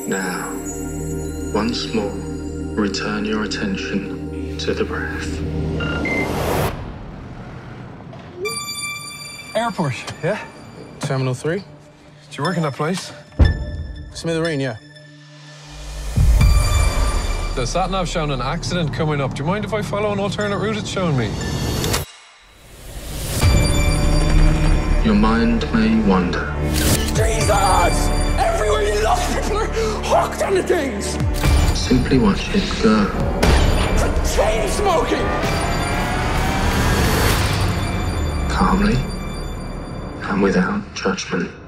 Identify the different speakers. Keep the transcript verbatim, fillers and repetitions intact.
Speaker 1: Now, once more, return your attention to the breath.
Speaker 2: Airport, yeah?
Speaker 3: Terminal three?
Speaker 2: Do you work in that place?
Speaker 3: Smithereen, yeah.
Speaker 2: The sat-nav showing an accident coming up. Do you mind if I follow an alternate route it's showing me?
Speaker 1: Your mind may wander.
Speaker 4: Jesus! Everywhere you look, people are hooked on the things!
Speaker 1: Simply watch it go.
Speaker 4: For chain smoking!
Speaker 1: Calmly and without judgment.